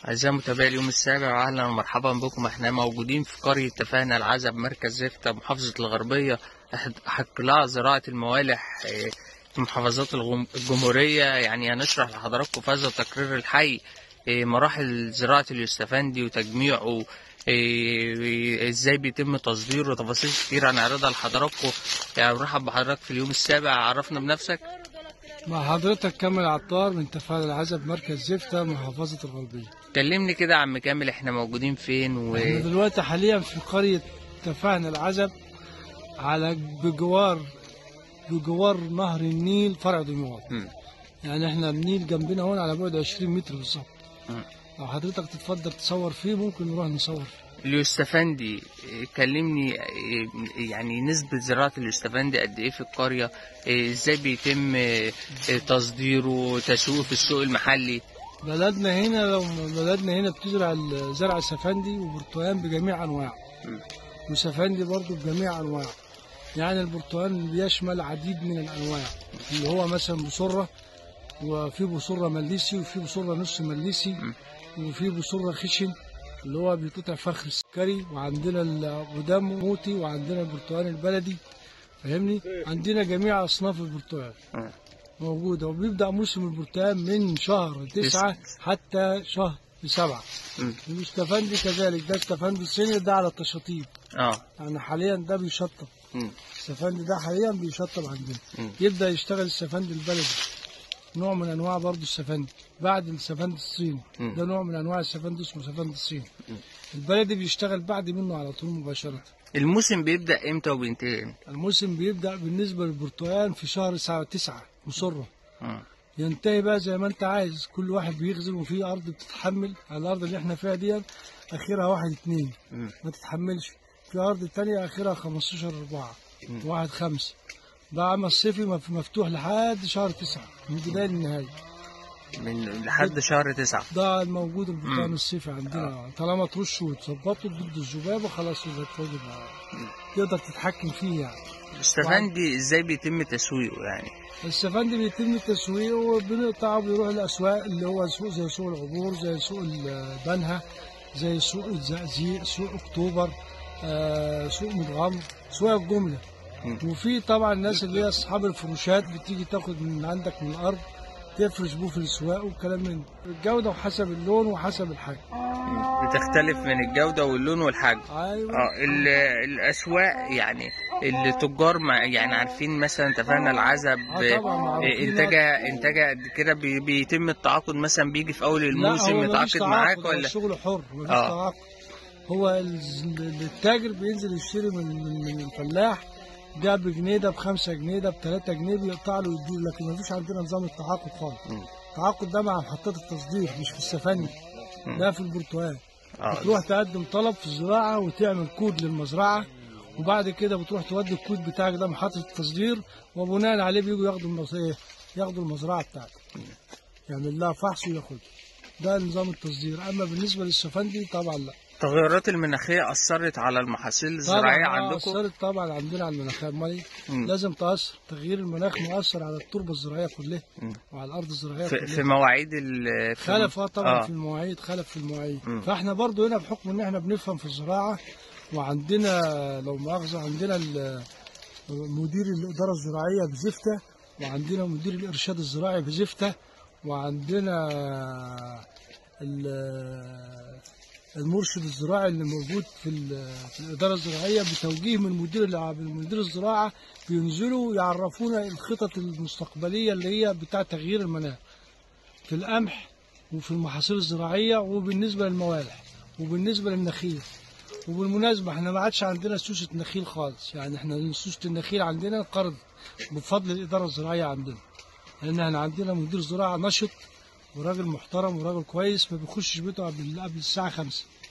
أعزائي متابعي اليوم السابع، وأهلا ومرحبا بكم. احنا موجودين في قرية تفاهنا العزب، مركز زفتة، محافظة الغربية، أحد قلاع زراعة الموالح في محافظات الجمهورية. يعني هنشرح لحضراتكم في هذا التقرير الحي مراحل زراعة اليوستفندي وتجميعه، ازاي بيتم تصديره، وتفاصيل كتير هنعرضها لحضراتكم. يعني مرحب بحضرتك في اليوم السابع، عرفنا بنفسك. مع حضرتك كامل عطار من تفاهنا العزب، مركز زفتة، محافظة الغربية. كلمني كده يا عم كامل، احنا موجودين فين؟ احنا دلوقتي حاليا في قرية تفاهنا العزب، على بجوار نهر النيل فرع دمياط. يعني احنا النيل جنبنا هون على بعد 20 متر بالظبط. لو حضرتك تتفضل تصور فيه ممكن نروح نصور فيه. اليوستفندي، كلمني يعني نسبة زراعة اليوستفندي قد ايه في القرية؟ ازاي بيتم تصديره، تسويقه في السوق المحلي؟ بلدنا هنا بتزرع زرع السفندي وبرتقال بجميع انواعه، وسفندي برضه بجميع انواعه. يعني البرتقال بيشمل عديد من الانواع، اللي هو مثلا بصرة، وفي بصرة مليسي، وفي بصرة نص مليسي، وفي بصرة خشن اللي هو بيتقطع فرخ السكري، وعندنا القدام موتي، وعندنا البرتقال البلدي. فاهمني؟ عندنا جميع اصناف البرتقال موجودة، وبيبدأ موسم البرتقال من شهر 9 حتى شهر 7. اليوستفندي كذلك، ده السفندي الصيني، ده على التشطيب. يعني حاليا ده بيشطب. السفندي ده حاليا بيشطب عندنا. يبدأ يشتغل السفندي البلدي، نوع من انواع برضه السفندي بعد السفندي الصيني. ده نوع من انواع السفندي اسمه سفندي الصيني. البلدي بيشتغل بعد منه على طول مباشرة. الموسم بيبدأ امتى وبينتهي امتى؟ الموسم بيبدأ بالنسبة للبرتقال في شهر 9 مصرة. ينتهي بقى زي ما انت عايز، كل واحد بيخزن، وفي ارض بتتحمل. على الارض اللي احنا فيها دي اخرها 1/2 ما تتحملش، في ارض تانية اخرها 15/4 1/5. ده عمل صيفي مفتوح لحد شهر 9 من بداية للنهاية، من لحد شهر 9. ده الموجود البرتقال الصيفي عندنا. طالما ترش وتظبطه ضد الذبابة خلاص يبقى تقدر تتحكم فيه. يعني السفندي ازاي بيتم تسويقه؟ يعني السفندي بيتم تسويقه وبنقطعه، بيروح الاسواق اللي هو سوق زي سوق العبور، زي سوق البنها، زي سوق الزقازيق، سوق اكتوبر، سوق متغمر، سوق الجمله. وفي طبعا الناس اللي هي اصحاب الفروشات بتيجي تاخد من عندك من الارض، تفرش بوه في الاسواق والكلام من الجوده، وحسب اللون وحسب الحجم. بتختلف من الجوده واللون والحجم. ايوه. الاسواق يعني التجار يعني عارفين مثلا تفاهنا العزب انتاجها قد كده، بيتم التعاقد مثلا، بيجي في اول الموسم يتعاقد معاك ولا الشغل حر؟ مفيش تعاقد. هو التاجر بينزل يشتري من الفلاح، ده بجنيه، ده ب5 جنيه، ده ب3 جنيه، بيقطع له ويديه. لكن مفيش عندنا نظام التعاقد خالص. التعاقد ده مع محطات التصدير، مش في السفندي، ده في البرتقال. بتروح تقدم طلب في الزراعة وتعمل كود للمزرعة، وبعد كده بتروح تودي الكود بتاعك ده محطة التصدير، وبناء عليه بيجوا ياخدوا المزرعة بتاعتك، يعمل لها فحص وياخدها. ده نظام التصدير. أما بالنسبة للسفندي طبعا لا. التغيرات المناخية أثرت على المحاصيل الزراعية عندكم؟ أثرت طبعا عندنا على المناخ. أمال لازم تأثر. تغيير المناخ مؤثر على التربة الزراعية كلها وعلى الأرض الزراعية كلها. في مواعيد خلف طبعا في المواعيد، خلف في المواعيد. فاحنا برضو هنا بحكم إن احنا بنفهم في الزراعة، وعندنا لو مؤاخذة عندنا مدير الإدارة الزراعية بزفتة، وعندنا مدير الإرشاد الزراعي بزفتة، وعندنا المرشد الزراعي اللي موجود في الإدارة الزراعية، بتوجيه من مدير الزراعة، بينزلوا يعرفونا الخطط المستقبلية اللي هي بتاع تغيير المناخ في القمح وفي المحاصيل الزراعية، وبالنسبة للموالح وبالنسبة للنخيل. وبالمناسبة احنا ما عادش عندنا سوسة نخيل خالص. يعني احنا سوسة النخيل عندنا انقرضت بفضل الإدارة الزراعية عندنا، لأن احنا عندنا مدير زراعة نشط وراجل محترم وراجل كويس، ما بيخشش بيته قبل الساعة 5.